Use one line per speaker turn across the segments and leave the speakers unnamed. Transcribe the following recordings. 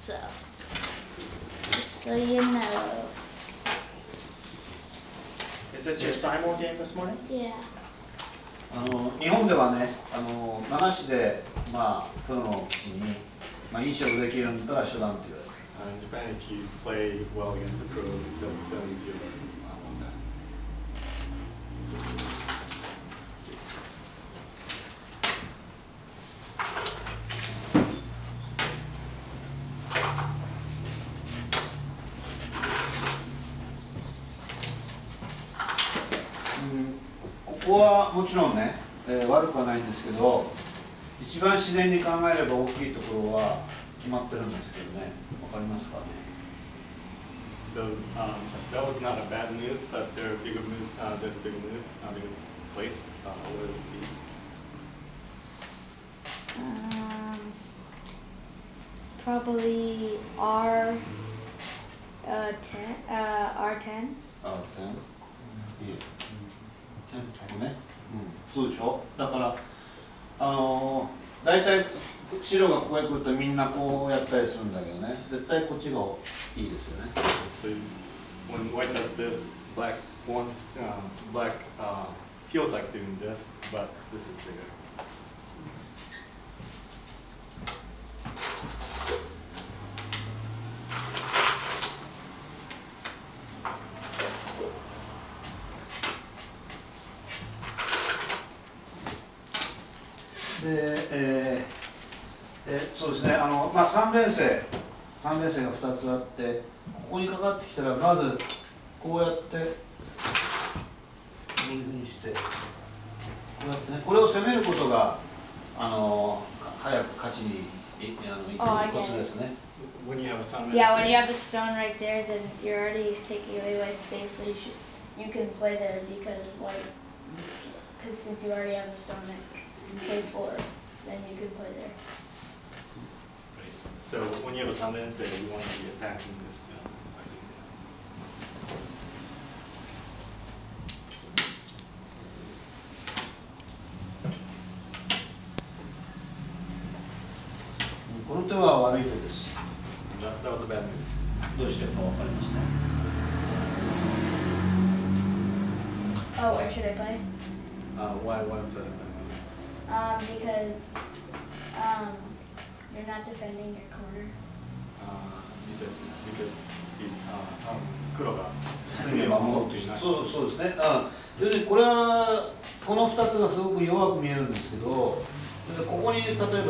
So, just so you know.
Is this your Simon game this morning?
Yeah.
日本ではね、7市で、プロの棋士に、いい勝負できるんだったら初段って言われる。
In Japan, if you play well against the pro, it's 7-0 on that.
ここはもちろんね、悪くはないんですけど、一番自然に考えれば大きいところは決まってるんですけどね、わかりますかね。
So that was not a bad move, but there's a bigger move. Bigger place. What would it be?
Probably R10. R10.
R10? いい。ね、そうでしょ。だから大体白がここへ来るとみんなこうやったりするんだけどね、絶対こっちがいいですよね。
So when white does this, black wants black feels like doing this, but this is bigger.
そうですね、3連星が2つあって、ここにかかってきたら、まずこうやって、こういうふうにして、こうやってね、これを攻めることが、早く勝ちにいくコツですね。
When you have a sun.
Yeah, when you have a stone right there, then you're already taking away white space, so you can play there because since you already have a stone at K4, then you can play there.
So when you have a summon, say you want to be attacking this stone.
この手は悪い手です。
That was a bad move.
どうしてかわかりますね。
Oh, where should I play?
Why was that a bad move?
Because you're not defending your corner.
He says because he's 黒が
隅を守ろうとして、そうですね。要するにこれはこの2つがすごく弱く見えるんですけど、ここに例えば打ってば、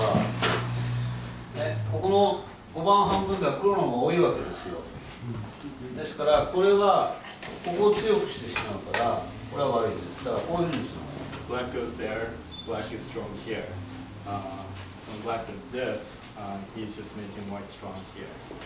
ね、ここの5番半分では黒の方が多いわけですよ。ですからこれはここを強くしてしまうから、これは悪いです。だからこういうふうにする。
Black goes there, black is strong here. When black does this, he's just making white strong here.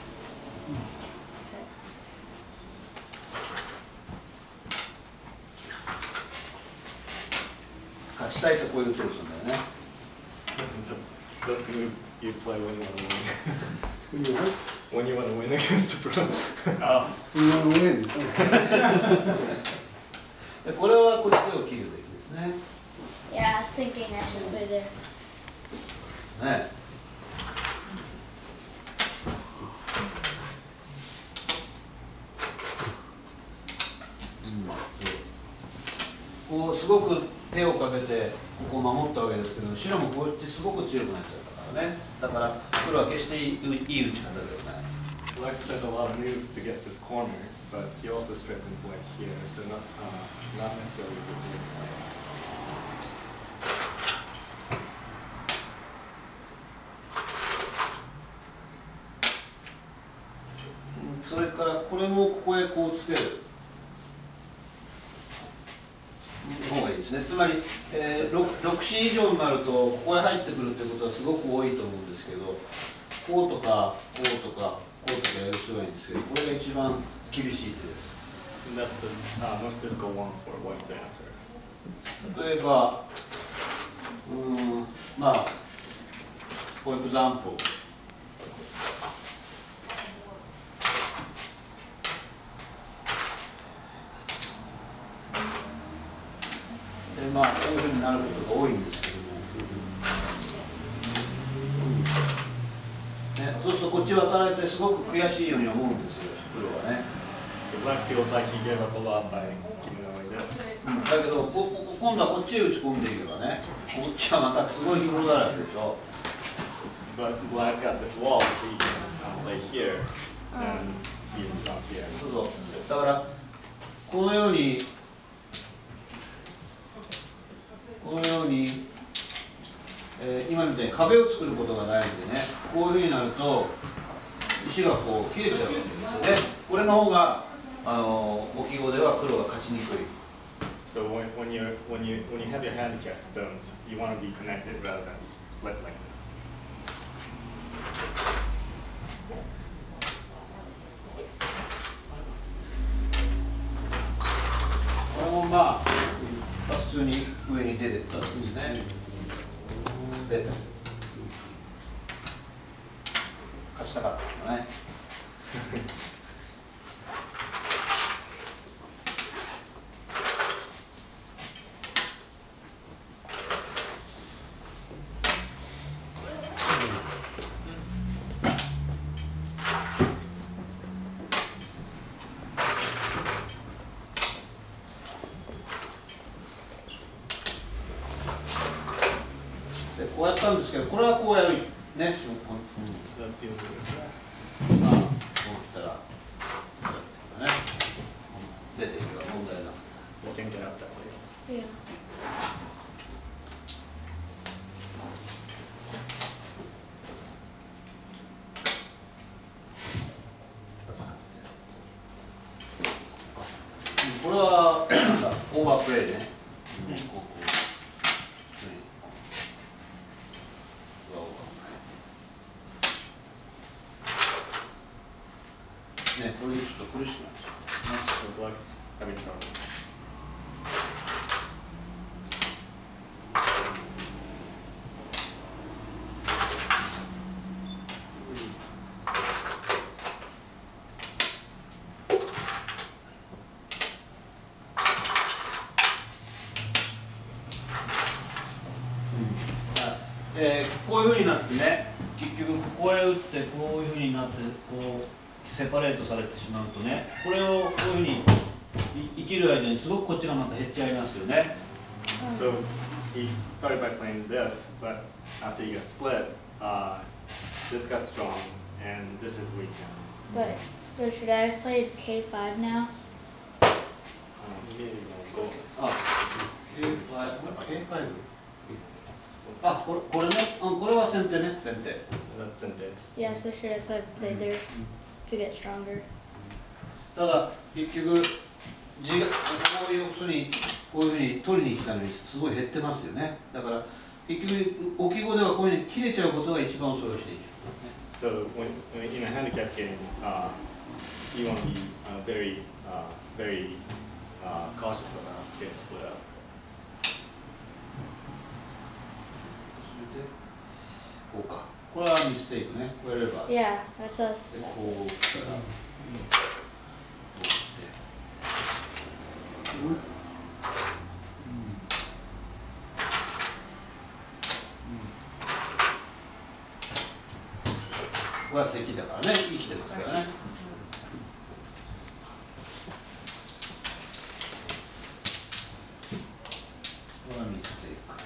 勝ちたいとこういう手をするんだよね。 That's the move you play when you want to win. When you want to win against the pro.
You want to win.
これはこっちを切るべきですね。
Yeah, I was thinking I should play there.
ね。こうすごく手をかけてここを守ったわけですけど、白もこっちすごく強くなっちゃったからね。だから黒は決していい打ち方ではない。
Black spent a lot of moves to get this corner, but he also strengthened black here, so not necessarily a good play.
それからこれもここへこうつける方がいいですね。つまり、6子以上になるとここへ入ってくるということはすごく多いと思うんですけど、こうとかこうとかこうとかやる人がいいんですけど、これが一番厳しい手です。
And that's the most difficult one for white to answer.
例えば、for example, こういうふうになることが多いんですけども、そうするとこっち渡られてすごく悔しいように思うんですよ、黒はね。
The black feels like he gave up a lot by giving away this.
だけど今度はこっちへ打ち込んでいけばね、こっちはまたすごい黒だらけでしょ。
But black got this wall, so he can play here and be strong here.
そうそう。だからこのように今みたいに壁を作ることがないんでね、こういうふうになると石がこう切れちゃうわけですよね。これの方が置き碁では黒が勝ちにくい。
So when you have your handicap stones, you want to be connected rather than split like this.
これもまあ普通に上に出てったんですね。出て勝ちたかったんだね。こうやったんですけど、これはこうやるね。
Let's see what we do.
まあ、こういったら、ね、出ていけば問題なく。
You can get up that way.
Yeah.
これはなんだオーバープレイね。こうね、こういうちょっと苦しくなっちゃう。
So black's having trouble.
こういうふうになってね、結局こうやってこういうふうになってこうセパレートされてしまうとね、これをこういうふうに生きる間にすごくこっちがまた減っちゃいますよね。
So he started by playing this, but after he got split, this got strong and this is weak now.
But so should I have played K5 now?
Maybe we'll go.
あ、K5。あ、これね、これは先手ね、先手。
That's Sente.
Yeah. So should I play there to get stronger?
ただ結局地がこういうふうにこういうふうに取りに来たのにすごい減ってますよね。だから結局置き碁ではこういうふうに切れちゃうことが一番恐ろしい。
So when in a handicap game, you want to be very cautious about getting split up.
それでこうか。これはミステイクね。こうやれば。
Yeah. That's us.
で
That's
こう
us.
したら。これは咳だからね、生きてるからね。これはミステイク。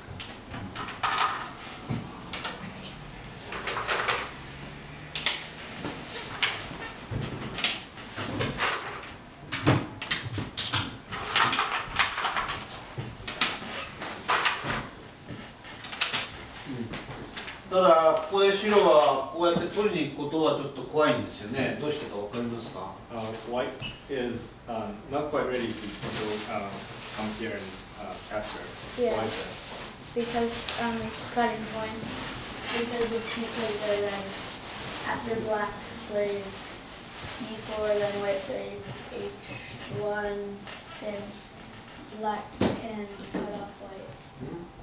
ただここで白はこうやって取りに行くことはちょっと怖いんですよね。どうしてかわかりますか？
White is not quite ready to come here and capture.
Yeah.
Why is that?
Because it's cutting points. Because if he plays there, then after black plays e4, then white plays h1, then black can cut off white.